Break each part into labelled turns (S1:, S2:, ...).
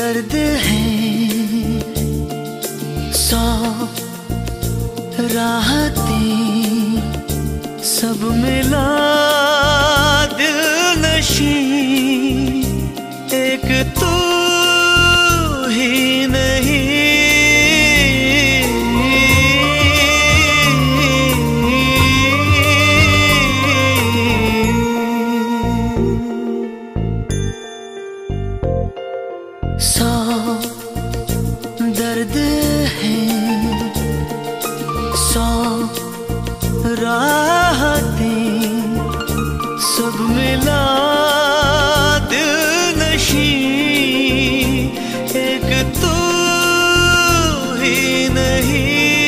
S1: दर्द है सौ राहतें सब मिला दिल नशी एक तू ही नहीं। सौ दर्द है सौ राहतें सब मिला दिल नशी एक तू ही नहीं।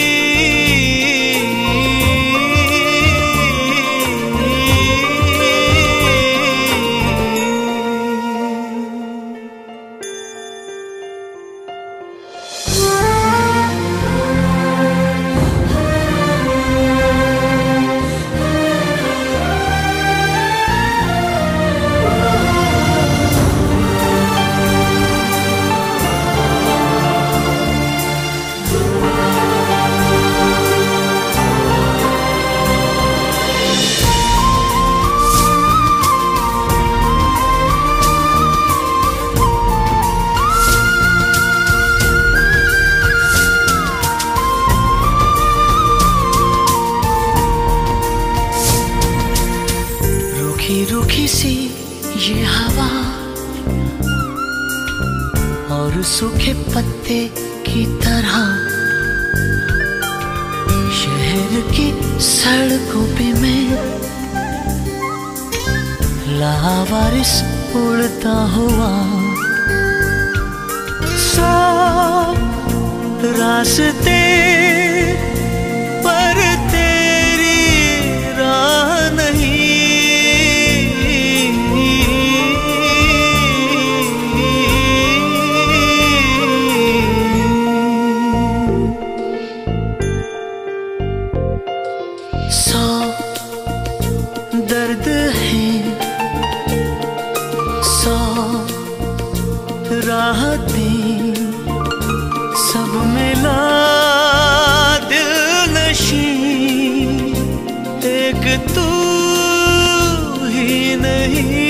S1: रूखी सी ये हवा और सूखे पत्ते की तरह शहर की सड़कों पे मैं लावारिस उड़ता हुआ। सौ रास्ते पर तेरी राह नहीं। सौ दर्द है सौ राहतें सब मिला दिल नशी एक तू ही नहीं।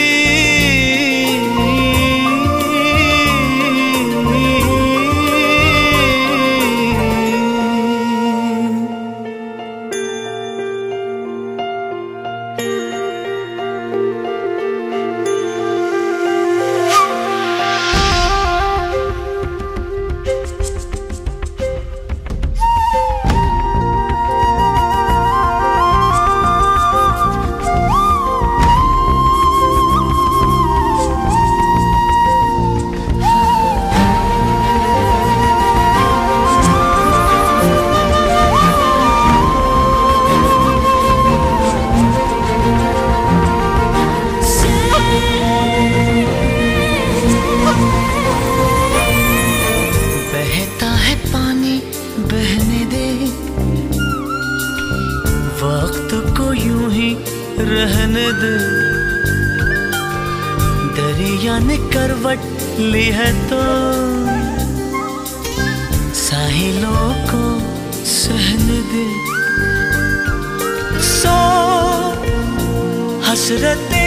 S1: बहने दे वक्त को यूं ही रहने दे। दरिया ने करवट ली है तो साहिलों को सहने दे। सौ हसरतें